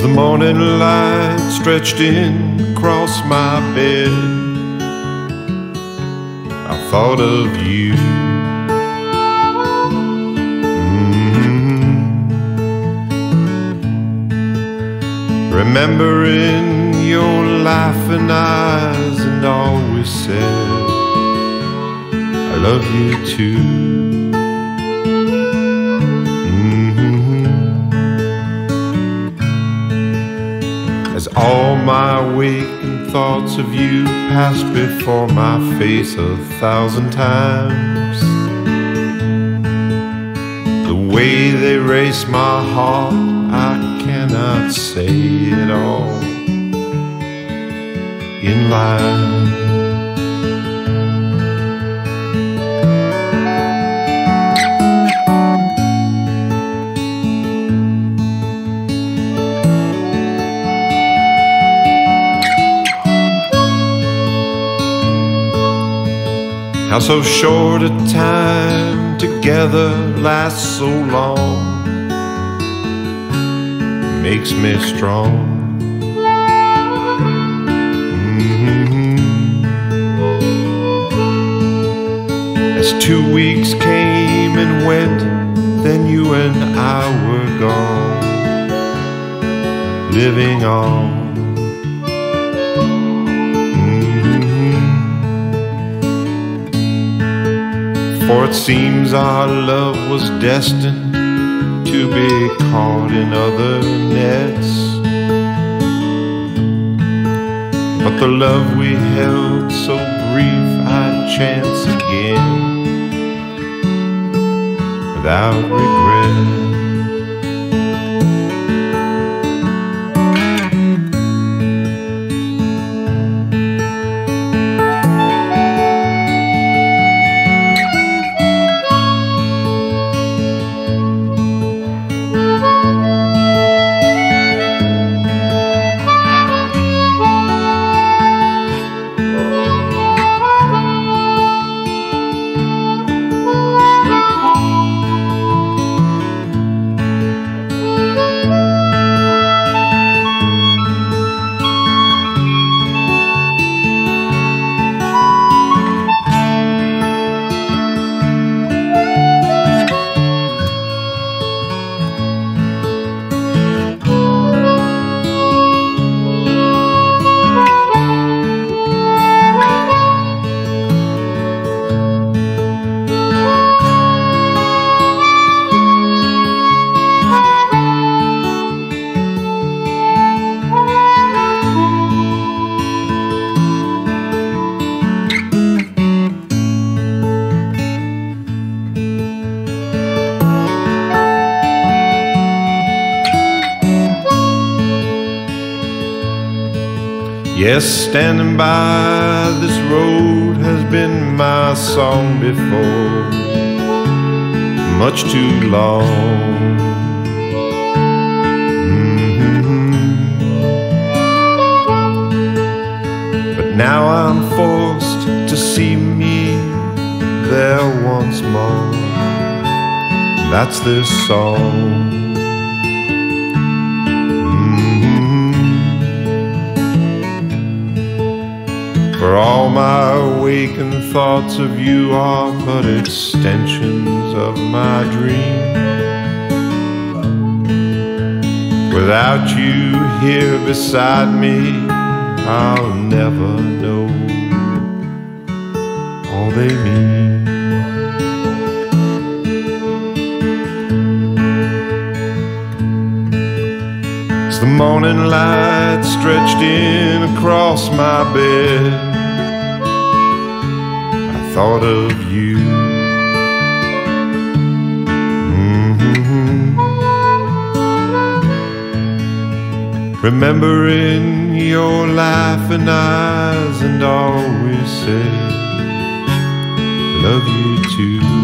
As the morning light stretched in across my bed, I thought of you. Remembering your laughing eyes, and always said, I love you too. As all my waking thoughts of you passed before my face 1,000 times, the way they race my heart, I cannot say it all in line. How so short a time together lasts so long, makes me strong. As 2 weeks came and went, then you and I were gone, living on. For it seems our love was destined to be caught in other nets, but the love we held so brief I'd chance again without regret. Yes, standing by this road has been my song before, much too long. But now I'm forced to see me there once more. That's this song. For all my waking thoughts of you are but extensions of my dream. Without you here beside me, I'll never know all they mean. As the morning light stretched in across my bed, thought of you. Remembering your laughing eyes, and always said, love you too.